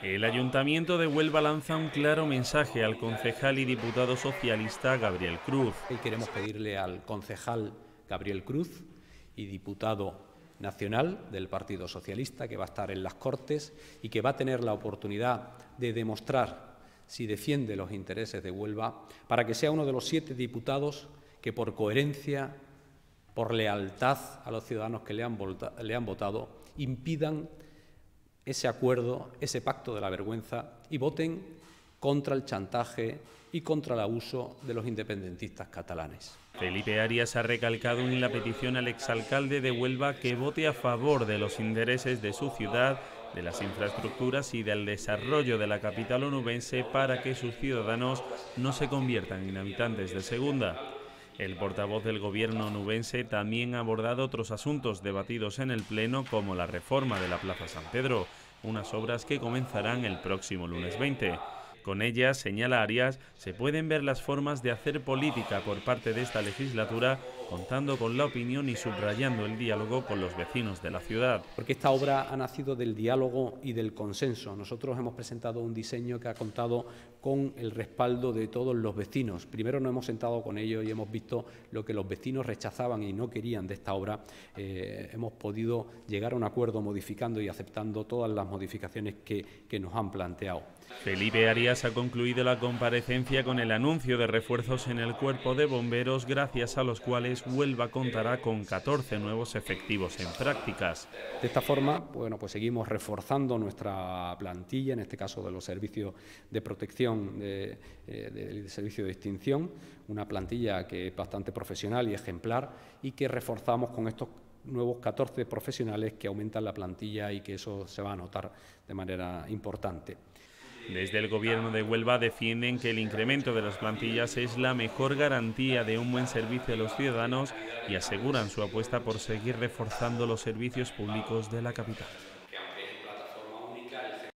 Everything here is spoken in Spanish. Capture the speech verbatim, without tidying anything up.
El Ayuntamiento de Huelva lanza un claro mensaje al concejal y diputado socialista Gabriel Cruz. Y queremos pedirle al concejal Gabriel Cruz y diputado nacional del Partido Socialista, que va a estar en las Cortes y que va a tener la oportunidad de demostrar si defiende los intereses de Huelva, para que sea uno de los siete diputados que por coherencia, por lealtad a los ciudadanos que le han, le han votado, impidan ese acuerdo, ese pacto de la vergüenza y voten contra el chantaje y contra el abuso de los independentistas catalanes. Felipe Arias ha recalcado en la petición al exalcalde de Huelva que vote a favor de los intereses de su ciudad, de las infraestructuras y del desarrollo de la capital onubense para que sus ciudadanos no se conviertan en habitantes de segunda. El portavoz del gobierno onubense también ha abordado otros asuntos debatidos en el Pleno, como la reforma de la Plaza San Pedro, unas obras que comenzarán el próximo lunes veinte. Con ellas, señala Arias, se pueden ver las formas de hacer política por parte de esta legislatura, contando con la opinión y subrayando el diálogo con los vecinos de la ciudad. Porque esta obra ha nacido del diálogo y del consenso. Nosotros hemos presentado un diseño que ha contado con el respaldo de todos los vecinos. Primero nos hemos sentado con ellos y hemos visto lo que los vecinos rechazaban y no querían de esta obra. Eh, hemos podido llegar a un acuerdo modificando y aceptando todas las modificaciones que, que nos han planteado. Felipe Arias ha concluido la comparecencia con el anuncio de refuerzos en el cuerpo de bomberos, gracias a los cuales Huelva contará con catorce nuevos efectivos en prácticas. De esta forma, bueno, pues seguimos reforzando nuestra plantilla, en este caso de los servicios de protección, de, eh, del servicio de extinción, una plantilla que es bastante profesional y ejemplar y que reforzamos con estos nuevos catorce profesionales que aumentan la plantilla y que eso se va a notar de manera importante. Desde el Gobierno de Huelva defienden que el incremento de las plantillas es la mejor garantía de un buen servicio a los ciudadanos y aseguran su apuesta por seguir reforzando los servicios públicos de la capital.